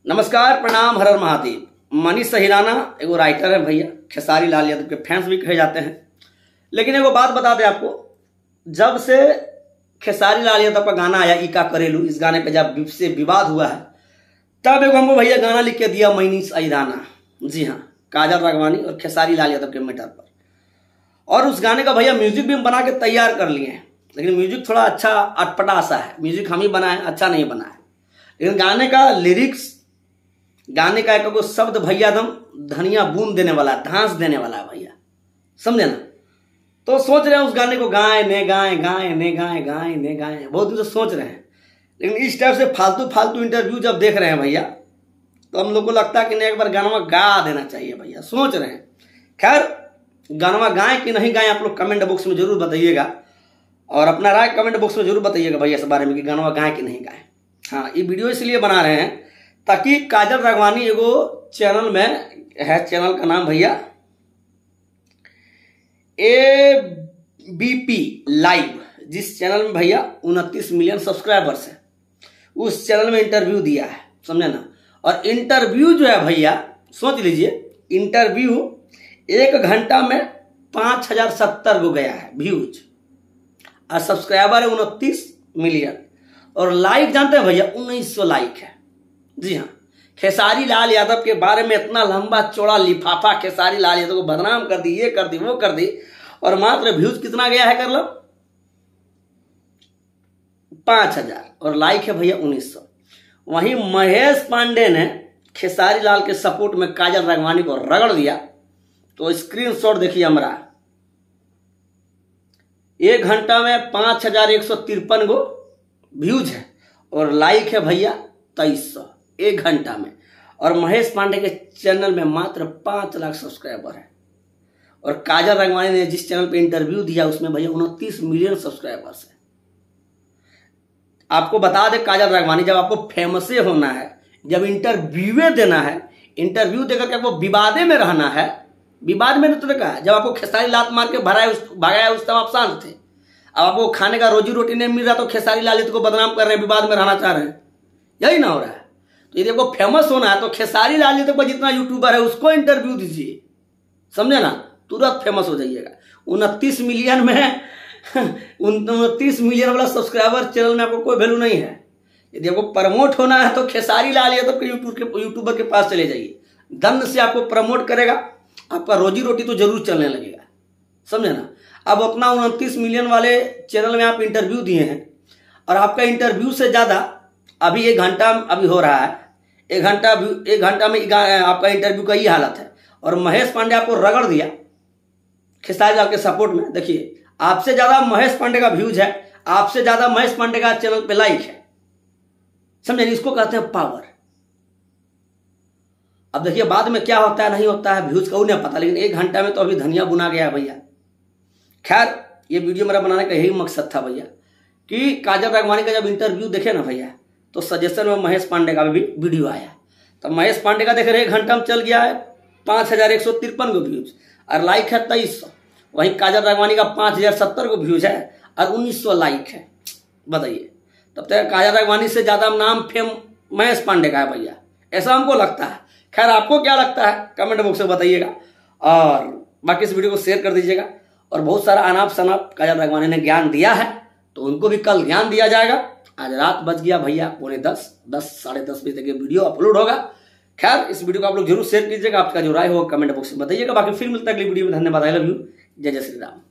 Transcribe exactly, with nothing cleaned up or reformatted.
नमस्कार, प्रणाम, हर हर महादेव। मनीष सहिराना एगो राइटर है भैया, खेसारी लाल यादव के फैंस भी कहे जाते हैं। लेकिन एगो बात बता दें आपको, जब से खेसारी लाल यादव का गाना आया इका करेलू, इस गाने पे जब से विवाद हुआ है, तब एगो हमको भैया गाना लिख के दिया मनीष सहिराना। जी हाँ, काजल राघवानी और खेसारी लाल यादव के मैटर पर। और उस गाने का भैया म्यूजिक भी हम बना के तैयार कर लिए हैं, लेकिन म्यूजिक थोड़ा अच्छा अटपटा सा है। म्यूजिक हम ही बनाए, अच्छा नहीं बना है। लेकिन गाने का लिरिक्स, गाने का एक शब्द भैया दम धनिया बूंद देने वाला, धांस देने वाला है भैया, समझे ना। तो सोच रहे हैं उस गाने को गाएं ने गाएं गाएं ने गाएं गाएं ने गाएं, बहुत दिन से सोच रहे हैं। लेकिन इस टाइप से फालतू फालतू इंटरव्यू जब देख रहे हैं भैया, तो हम लोग को लगता है कि नहीं, एक बार गाना गा देना चाहिए भैया। सोच रहे हैं, खैर गाना गाएं कि नहीं गाएं, आप लोग कमेंट बॉक्स में जरूर बताइएगा, और अपना राय कमेंट बॉक्स में जरूर बताइएगा भैया इस बारे में कि गाना गाएं कि नहीं गाएं। हाँ, ये वीडियो इसलिए बना रहे हैं ताकि काजल राघवानी एगो चैनल में है, चैनल का नाम भैया ए बी पी लाइव, जिस चैनल में भैया उनतीस मिलियन सब्सक्राइबर्स है, उस चैनल में इंटरव्यू दिया है, समझे ना। और इंटरव्यू जो है भैया, सोच लीजिए, इंटरव्यू एक घंटा में पांच हजार सत्तर को गया है व्यूज, और सब्सक्राइबर है उनतीस मिलियन, और लाइक जानते हैं भैया उन्नीस सौ लाइक है। जी हाँ, खेसारी लाल यादव के बारे में इतना लंबा चौड़ा लिफाफा खेसारी लाल यादव को बदनाम कर दी, ये कर दी, वो कर दी, और मात्र व्यूज कितना गया है कर लो, पांच हजार, और लाइक है भैया उन्नीस सौ। वहीं महेश पांडे ने खेसारी लाल के सपोर्ट में काजल राघवानी को रगड़ दिया। तो स्क्रीनशॉट देखिए हमारा, एक घंटा में पांच हजार एक सौ तिरपन गो व्यूज है, और लाइक है भैया तेईस सौ एक घंटा में। और महेश पांडे के चैनल में मात्र पांच लाख सब्सक्राइबर है, और काजल राघवानी ने जिस चैनल पे इंटरव्यू दिया उसमें भैया उनतीस मिलियन सब्सक्राइबर्स है। आपको बता दे, काजल राघवानी, जब आपको फेमस होना है, जब इंटरव्यू देना है, इंटरव्यू देकर के आपको विवादे में रहना है, विवाद में तो कहा, जब आपको खेसारी लात मार के भराया भगाया उस टाइम आप शांत थे। अब आपको खाने का रोजी रोटी नहीं मिल रहा तो खेसारी लाल को बदनाम कर रहे हैं, विवाद में रहना चाह रहे हैं, यही ना हो रहा है। तो यदि आपको फेमस होना है तो खेसारी लाल यादव का जितना यूट्यूबर है उसको इंटरव्यू दीजिए, समझे ना, तुरंत फेमस हो जाइएगा। उनतीस मिलियन में उनतीस मिलियन वाला सब्सक्राइबर चैनल में आपको कोई वैल्यू नहीं है। यदि आपको प्रमोट होना है तो खेसारी लाल यादव के यूट्यूब के यूट्यूबर के पास चले जाइए, दंड से आपको प्रमोट करेगा, आपका रोजी रोटी तो जरूर चलने लगेगा, समझे ना। अब अपना उनतीस मिलियन वाले चैनल में आप इंटरव्यू दिए हैं, और आपका इंटरव्यू से ज्यादा अभी एक घंटा अभी हो रहा है, एक घंटा एक घंटा में आपका इंटरव्यू का ये हालत है, और महेश पांडे आपको रगड़ दिया खेसारी लाल के सपोर्ट में। देखिए, आपसे ज्यादा महेश पांडे का व्यूज है, आपसे ज्यादा महेश पांडे का चैनल पे लाइक है, समझे, इसको कहते हैं पावर। अब देखिए बाद में क्या होता है नहीं होता है, व्यूज का नहीं पता, लेकिन एक घंटा में तो अभी धनिया बुना गया भैया। खैर, ये वीडियो मेरा बनाने का यही मकसद था भैया, कि काजल राघवानी का जब इंटरव्यू देखे ना भैया, तो सजेशन में महेश पांडे का भी वीडियो आया। तो महेश पांडे का देख रहे एक घंटा में चल गया है पांच हजार एक सौ तिरपन को व्यूज, और लाइक है तेईस सौ। वहीं काजल राघवानी का पांच हजार सत्तर को व्यूज है और उन्नीस सौ लाइक है। बताइए, तब तक काजल राघवानी से ज्यादा नाम फेम महेश पांडे का है भैया, ऐसा हमको लगता है। खैर, आपको क्या लगता है कमेंट बॉक्स में बताइएगा, और बाकी इस वीडियो को शेयर कर दीजिएगा। और बहुत सारा अनाप शनाप काजल राघवानी ने ज्ञान दिया है, तो उनको भी कल ज्ञान दिया जाएगा। आज रात बज गया भैया पौने दस दस साढ़े दस बजे तक ये वीडियो अपलोड होगा। खैर, इस वीडियो को आप लोग जरूर शेयर कीजिएगा, आपका जो राय होगा कमेंट बॉक्स में बताइएगा। बाकी फिर मिलता है अगली वीडियो में। धन्यवाद, आई लव यू, जय जय श्री राम।